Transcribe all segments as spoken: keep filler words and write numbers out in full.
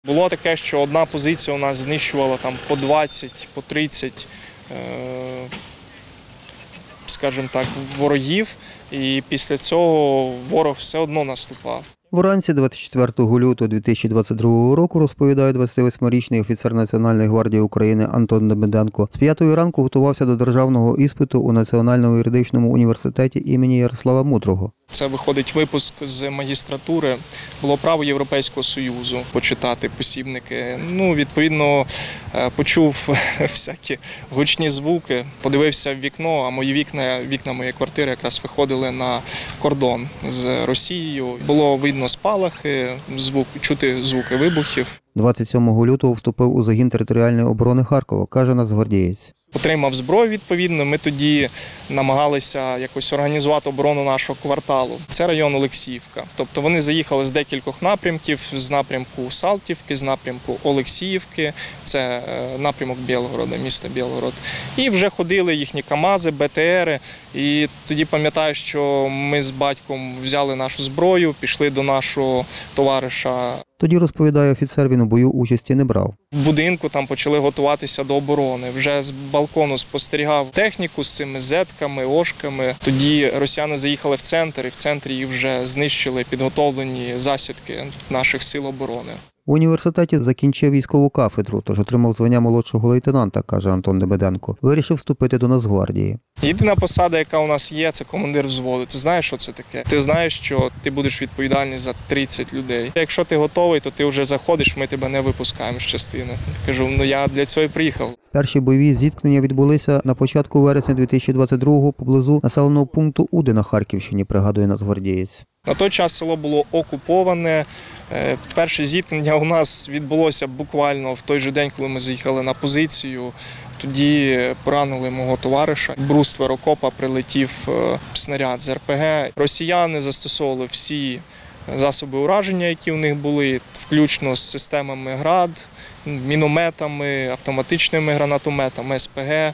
Було таке, що одна позиція у нас знищувала там по двадцять, по тридцять, скажімо так, ворогів, і після цього ворог все одно наступав. Вранці двадцять четвертого лютого дві тисячі двадцять другого року, розповідає двадцятивосьмирічний офіцер Національної гвардії України Антон Демиденко, з п'ятої ранку готувався до державного іспиту у Національному юридичному університеті імені Ярослава Мудрого. Це виходить випуск з магістратури, було право Європейського Союзу почитати посібники. Ну, відповідно, почув всякі гучні звуки, подивився в вікно, а мої вікна, вікна моєї квартири якраз виходили на кордон з Росією. Було видно спалахи, звук, чути звуки вибухів. двадцять сьомого лютого вступив у загін територіальної оборони Харкова, каже нацгвардієць. Отримав зброю відповідно, ми тоді намагалися якось організувати оборону нашого кварталу. Це район Олексіївка. Тобто вони заїхали з декількох напрямків, з напрямку Салтівки, з напрямку Олексіївки, це напрямок Білгорода, міста Білгород. І вже ходили їхні КАМАЗи, БТРи. І тоді пам'ятаю, що ми з батьком взяли нашу зброю, пішли до нашого товариша. Тоді, розповідає офіцер, він у бою участі не брав. В будинку там почали готуватися до оборони. Вже з балкону спостерігав техніку з цими зетками, ошками. Тоді росіяни заїхали в центр, і в центрі їх вже знищили підготовлені засідки наших сил оборони. В університеті закінчив військову кафедру, тож отримав звання молодшого лейтенанта, каже Антон Демиденко. Вирішив вступити до Нацгвардії. Єдина посада, яка у нас є, це командир взводу. Ти знаєш, що це таке? Ти знаєш, що ти будеш відповідальний за тридцять людей. Якщо ти готовий, то ти вже заходиш, ми тебе не випускаємо з частини. Кажу, ну я для цього і приїхав. Перші бойові зіткнення відбулися на початку вересня дві тисячі двадцять другого поблизу населеного пункту Уди на Харківщині, пригадує нацгвардієць. На той час село було окуповане. Перше зіткнення у нас відбулося буквально в той же день, коли ми заїхали на позицію. Тоді поранили мого товариша. В бруствер окопа прилетів снаряд з РПГ. Росіяни застосовували всі засоби ураження, які у них були, включно з системами ГРАД, мінометами, автоматичними гранатометами, СПГ.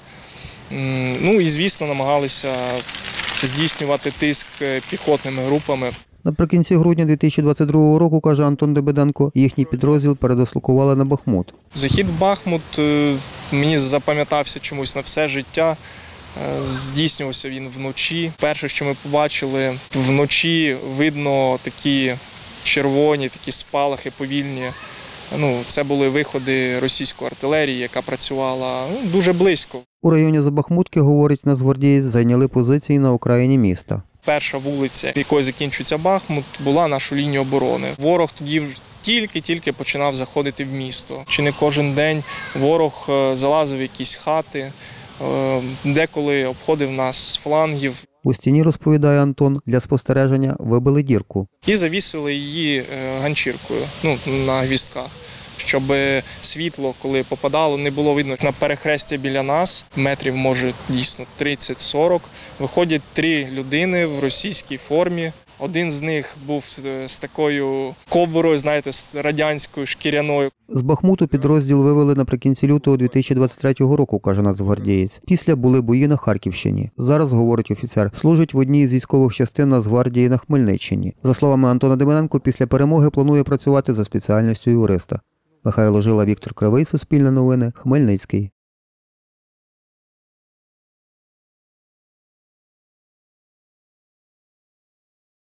Ну і, звісно, намагалися здійснювати тиск піхотними групами. Наприкінці грудня дві тисячі двадцять другого року, каже Антон Демиденко, їхній підрозділ передислокували на Бахмут. Захід в Бахмут мені запам'ятався чомусь на все життя. Здійснювався він вночі. Перше, що ми побачили, вночі видно такі червоні, такі спалахи повільні. Ну, це були виходи російської артилерії, яка працювала ну, дуже близько. У районі Забахмутки, говорить нацгвардієць, зайняли позиції на окраїні міста. Перша вулиця, якою закінчується Бахмут, була наша лінія оборони. Ворог тоді тільки-тільки починав заходити в місто. Чи не кожен день ворог залазив в якісь хати, деколи обходив нас з флангів. У стіні, розповідає Антон, для спостереження вибили дірку. І завісили її ганчіркою, ну, на гвіздках, щоб світло, коли попадало, не було видно. На перехресті біля нас, метрів, може, дійсно тридцять-сорок, виходять три людини в російській формі. Один з них був з такою кобурою, знаєте, з радянською, шкіряною. З Бахмуту підрозділ вивели наприкінці лютого дві тисячі двадцять третього року, каже нацгвардієць. Після були бої на Харківщині. Зараз, говорить офіцер, служить в одній з військових частин Нацгвардії на Хмельниччині. За словами Антона Демиденко, після перемоги планує працювати за спеціальністю юриста. Михайло Жила, Віктор Кривий, Суспільне новини, Хмельницький.